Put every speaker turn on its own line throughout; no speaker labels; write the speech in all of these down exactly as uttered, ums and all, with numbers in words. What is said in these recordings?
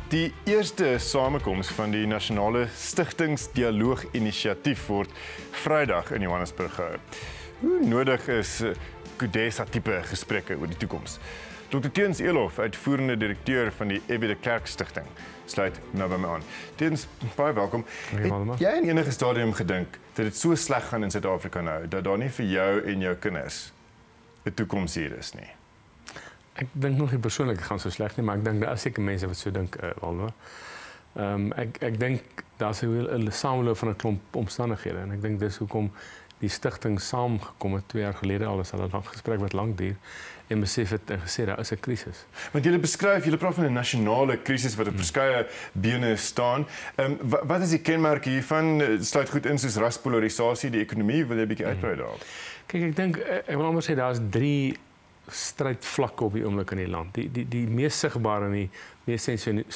Die eerste samekoms van die Nasionale Stigtingsdialoog-inisiatief word Vrydag in Johannesburg gehou. Hoe nodig is Kudesa-tipe gesprekke oor die toekoms? dokter Theuns Elof, uitvoerende direkteur van die F W de Klerk Stichting, sluit nou by my aan. Theuns, baie welkom. Het jy in enige stadium gedink dat dit so sleg gaan in Suid-Afrika nou, dat daar nie vir jou en jou kinders 'n toekoms hier is nie?
Ek dink nog nie persoonlik gaan so sleg nie, maar ek dink daar is seker mense wat so dink, uh, Waldo. Um, ek ek dink daar's 'n sameloop van 'n klomp omstandighede en ek dink dis hoekom die stigting saamgekom het twee jaar gelede al, is al 'n gesprek wat lank duur en besef het en gesê daar is 'n krisis.
Want julle beskryf, julle praat van 'n nasionale krisis wat op verskeie bene staan. Um, wat, wat is die kenmerk hiervan? Sluit goed in soos raspolarisasie, die ekonomie, wil jy 'n bietjie uitbrei daarop?
Kyk, ek dink ek wil amper sê daar's drie strydvlakke op die oomblik in die land. Die die die mees sigbare en die mees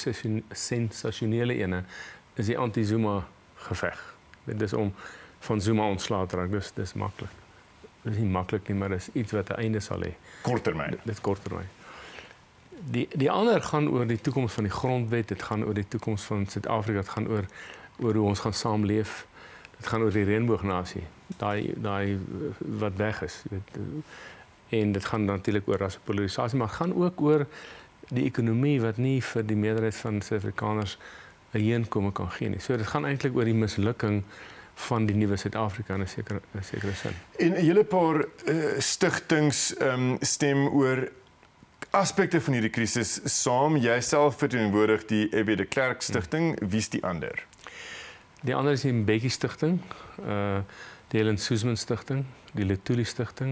sensasionele ene is die anti-Zuma geveg. Dit is om van Zuma ontslae te raak. Dis dis maklik. Dit is nie maklik nie, maar dis iets wat 'n einde sal hê.
Korttermyn.
Dit, dit korttermyn. Die die ander gaan oor die toekoms van die grondwet, dit gaan oor die toekoms van Suid-Afrika, dit gaan oor oor hoe ons gaan saamleef. Dit gaan oor die reënboognasie. Daai daai wat weg is, jy weet. En dit gaan natuurlik oor raspolarisasie, maar het gaan ook oor die ekonomie wat nie vir die meerderheid van Suid-Afrikaners 'n heenkome kan gee nie. So dit gaan eintlik oor die mislukking van die nuwe Suid-Afrika in 'n sekere 'n sekere sin.
En 'n hele paar uh, stigtings um, stem oor aspekte van hierdie krisis saam. Jy self verteenwoordig die F W de Klerk Stichting, wie's die ander?
Die ander is die Mbeki Stichting, uh, die Helen Suzman Stichting, die Luthuli Stichting,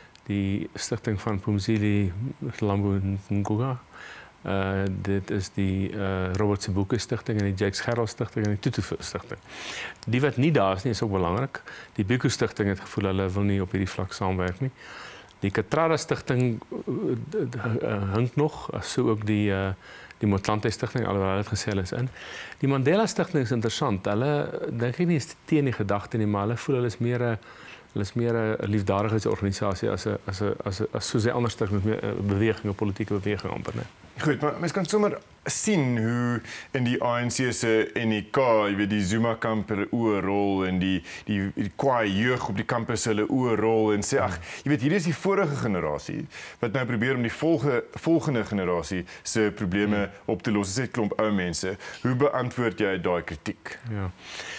die Stichting van Phumzile Mlambo Ngcuka. Uh, dit is die uh, Robert Sobukwe Stichting en die Jakes Gerald Stichting en die Tutu Stichting. Die wat nie daar is nie, is ook belangrik. Die Biko Stichting het gevoel hulle wil nie op hierdie vlak saamwerk nie. Die Katrada Stichting uh, uh, hink nog, so ook die uh, die Motlanthe Stichting, alhoewel hulle het gesê hulle is in. Die Mandela Stichting is interessant. Hulle dink ek nie is teen die gedagte nie, maar hulle voel hulle is meer 'n Hulle is meer 'n liefdadigheidsorganisasie as 'n as 'n as 'n as soos 'n ander stuk met 'n beweging, 'n politieke beweging amper, né?
Goed, maar mens kan sommer sien hoe in die A N C se N E K, jy weet die Zuma kamp hulle oë rol en die die die kwaai jeug op die kampus hulle oë rol en sê ag, jy weet hierdie is die vorige generasie wat nou probeer om die volgende volgende generasie se probleme hmm. op te los. Dit is 'n klomp ou mense. Hoe beantwoord jy daai kritiek?
Ja.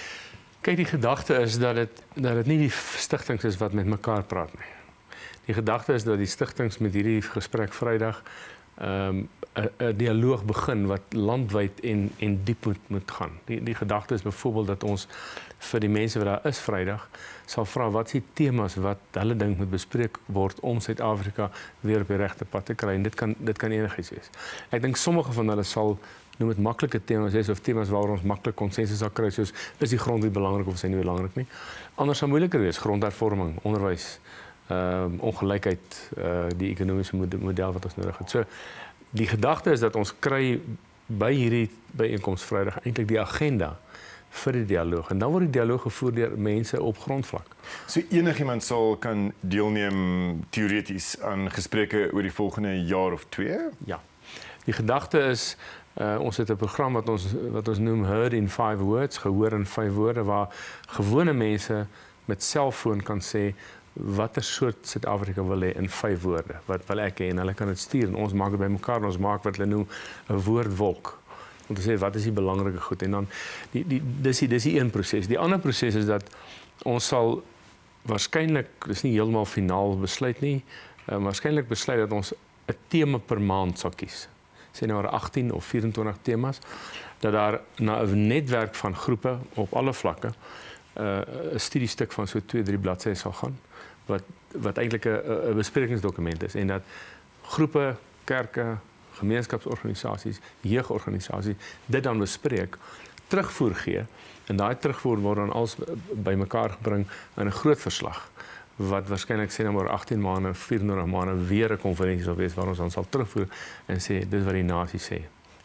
Kyk, die gedagte is dat dit dat dit nie die stigtings is wat met mekaar praat nie. Die gedagte is dat die stigtings met hierdie gesprek Vrydag 'n um, 'n dialoog begin wat landwyd en en diep moet moet gaan. Die die gedagte is byvoorbeeld dat ons vir die mense wat daar is Vrydag sal vra wat se temas wat hulle dink moet bespreek word om Suid-Afrika weer op die regte pad te kry. En dit kan dit kan enigiets wees. Ek dink sommige van hulle sal noem dit maklike temas is of temas waaroor ons maklik konsensus sal kry, soos is die grondwet belangrik of is hy nie belangrik nie. Anders sal moeiliker wees, grondhervorming, onderwys, ehm um, ongelykheid, uh, die ekonomiese model wat ons nodig het. So die gedagte is dat ons kry by hierdie byeenkoms Vrydag eintlik die agenda vir die dialoog en dan word die dialoog gevoer deur mense op grondvlak.
So enigiemand sal kan deelneem teoreties aan gesprekke oor die volgende jaar of twee?
Ja. Die gedagte is Uh, ons het 'n program wat ons wat ons noem Heard in Five Words, gehoor in vyf woorde, waar gewone mense met selfoon kan sê watter soort Suid-Afrika wil hê in vyf woorde. Wat wil ek hê en hulle kan dit stuur en ons maak dit bymekaar en ons maak wat hulle noem 'n woordwolk. Om te sê wat is die belangrike goed en dan die die dis die dis die een proses. Die ander proses is dat ons sal waarskynlik, dis nie heeltemal finaal besluit nie, uh, waarskynlik besluit dat ons 'n tema per maand sal kies. Sê nou agttien of vyf-en-twintig temas, dat daar na 'n netwerk van groepe op alle vlakke 'n uh, studiestuk van so twee, drie bladsye sal gaan, wat wat eintlik 'n besprekingsdokument is en dat groepe, kerke, gemeenskapsorganisasies, jeugorganisasies dit dan bespreek, terugvoer gee en daai terugvoer word dan als bymekaar gebring in 'n groot verslag wat waarskynlik sê nou maar agttien maande, vyf-en-twintig maande weer 'n konferensie sal wees waar ons dan sal terugvoer en sê dis wat die nasie sê.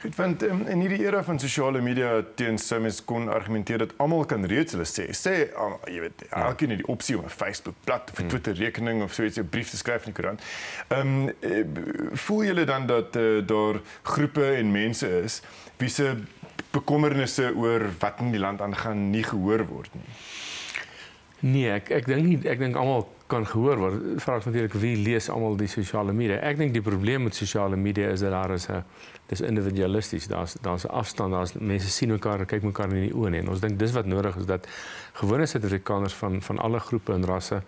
Goed, want um, in hierdie era van sosiale media teen sou mens kon argumenteer dat almal kan reeds hulle sê. Sê, uh, jy weet, elkeen het die opsie om 'n Facebook blad of 'n Twitter rekening of so iets 'n brief te skryf in die koerant. Ehm um, voel julle dan dat uh, daar groepe en mense is wie se bekommernisse oor wat in die land aangaan nie gehoor word nie?
Nee, ek ek dink nie ek dink almal kan gehoor word. Die vraag is natuurlik wie lees almal die sosiale media. Ek dink die probleem met sosiale media is dat daar is 'n dis individualisties. Daar's daar's 'n afstand, daar's mense sien mekaar, kyk mekaar in die oë nie. En ons dink dis wat nodig is dat gewone Suid-Afrikaners van van alle groepe en rasse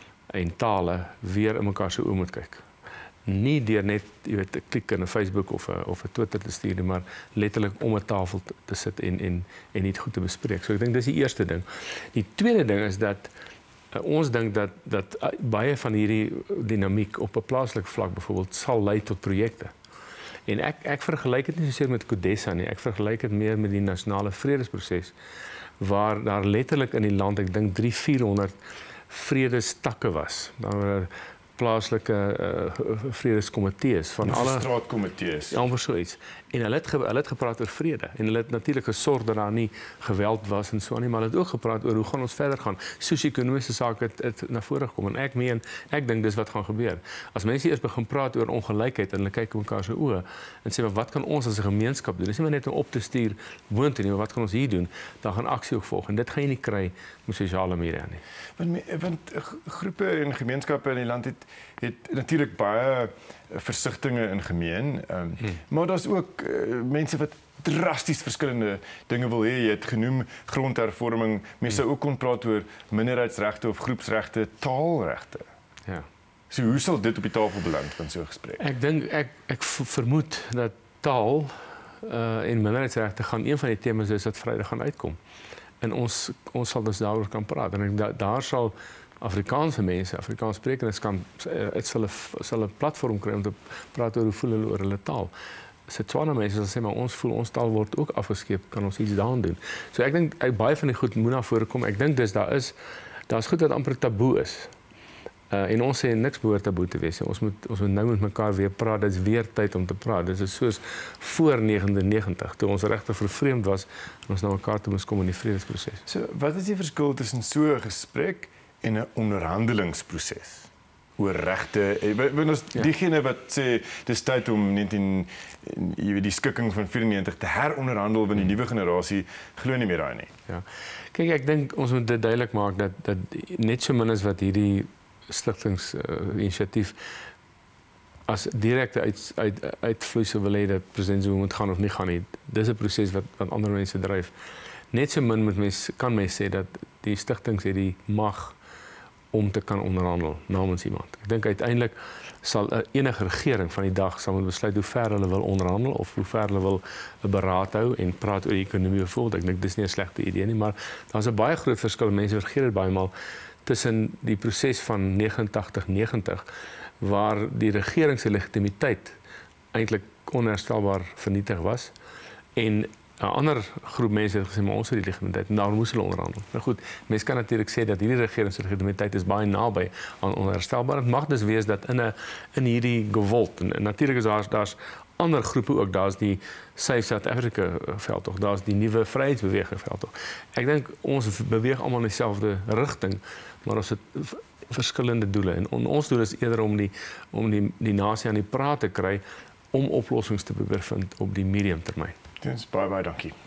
en tale weer in mekaar se oë moet kyk. Nie deur net, jy weet, 'n klik in 'n Facebook of 'n of 'n Twitter te stuur nie, maar letterlik om 'n tafel te, te sit en en en dit goed te bespreek. So ek dink dis die eerste ding. Die tweede ding is dat uh, ons dink dat dat uh, baie van hierdie dinamiek op 'n plaaslike vlak byvoorbeeld sal lei tot projekte. En ek ek vergelyk dit nie soseer met CODESA nie, ek vergelyk dit meer met die nasionale vredesproses waar daar letterlik in die land, ek dink drie vierhonderd vredestakke was. Daar plaaslike uh, vredeskomitees van alle
straatkomitees.
Ja, amper so iets. En hulle het, ge, hulle het gepraat oor vrede en hulle het natuurlik gesorg dat daar nie geweld was en so aan nie, maar hulle het ook gepraat oor hoe gaan ons verder gaan. Sosio-ekonomiese sake het, het na vore gekom en ek meen, ek dink dis wat gaan gebeur. As mense eers begin praat oor ongelykheid en hulle kyk in mekaar se oë en sê maar wat kan ons as 'n gemeenskap doen? Dis nie maar net om op te stuur woontoe nie, maar wat kan ons hier doen? Dan gaan aksie ook volg en dit gaan jy nie kry met sosiale media nie.
Want want groepe en gemeenskappe in die land het het natuurlik baie versigtinge in gemeen. Um, hmm. Maar daar's ook uh, mense wat drasties verskillende dinge wil hê. Jy het genoem grondhervorming. Mense sou ook kon praat oor minderheidsregte of groepsregte, taalregte.
Ja.
So hoe sal dit op die tafel beland van so 'n gesprek?
Ek dink ek ek vermoed dat taal uh, en minderheidsregte gaan een van die temas is wat Vrydag gaan uitkom. En ons ons sal dus daaroor kan praat en ek, da, daar sal Afrikaanse mense, Afrikaans sprekendes kan dit sal 'n sal 'n platform kry om te praat oor hoe voel hulle oor hulle taal. Setswana mense sal sê maar ons voel ons taal word ook afgeskeep, kan ons iets daaraan doen. So ek dink ek baie van die goed moet na vore kom. Ek dink dis daar is daar's goed wat amper taboe is. Uh, en ons sê niks behoort taboe te wees. Ons moet ons moet nou met mekaar weer praat. Dit is weer tyd om te praat. Dit is soos voor negentien negentig toe ons regtig vervreemd was en ons na mekaar toe moes kom in die vredesproses.
So wat is die verskil tussen so 'n gesprek en 'n onderhandelingsproses oor regte? Want ons ja. diegene wat sê dis tyd om negentien jy weet die skikking van vyrennegentig te heronderhandel want die nuwe generasie glo nie meer daai nie.
Ja. Kyk, ek dink ons moet dit duidelik maak dat dat net so min as wat hierdie stigtingsinisiatief uh, as direkte uit uit uitvloeisel wil hê dat president Zuma moet gaan of nie gaan nie. Dis 'n proses wat wat ander mense dryf. Net so min met mense kan mense sê dat die stigtings het die mag om te kan onderhandel namens iemand. Ek dink uiteindelik sal enige regering van die dag sal moet besluit hoe ver hulle wil onderhandel of hoe ver hulle wil 'n beraad hou en praat oor die ekonomie bijvoorbeeld. Ek dink dis nie 'n slegte idee nie, maar daar's 'n baie groot verskil. Mense vergeet dit baie maal tussen die proses van negentig negentig waar die regering se legitimiteit eintlik onherstelbaar vernietig was en 'n ander groep mense het gesê maar ons het die legitimiteit en daarom moes hulle onderhandel. Nou goed, mense kan natuurlik sê dat hierdie regering se legitimiteit is baie naby aan onherstelbaar. Dit mag dus wees dat in 'n in hierdie gewolt en, en natuurlik is daar daar's ander groepe ook. Daar's die Save South Africa veldtog, daar's die nuwe vryheidsbeweging veldtog. Ek dink ons beweeg almal in dieselfde rigting, maar ons het verskillende doele en on, ons doel is eerder om die om die die nasie aan die praat te kry om oplossings te probeer vind op die medium termyn.
Dis baie baie dankie.